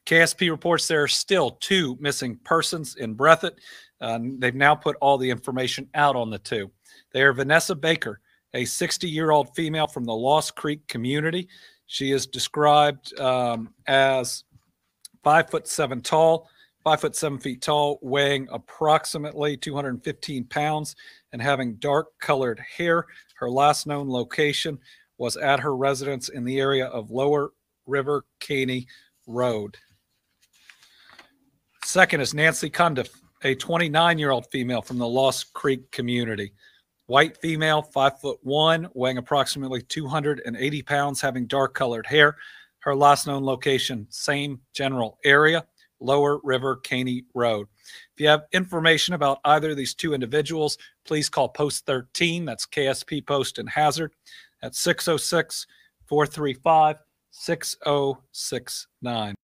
KSP reports there are still 2 missing persons in Breathitt. They've now put all the information out on the 2. They are Vanessa Baker, a 60-year-old female from the Lost Creek community. She is described as 5'7" tall, 5'7" feet tall, weighing approximately 215 pounds and having dark colored hair. Her last known location was at her residence in the area of Lower River Caney Road. Second is Nancy Cundiff, a 29-year-old female from the Lost Creek community. White female, 5'1", weighing approximately 280 pounds, having dark colored hair. Her last known location, same general area, Lower River Caney Road. If you have information about either of these 2 individuals, please call Post 13, that's KSP Post and Hazard, at 606-435-6069.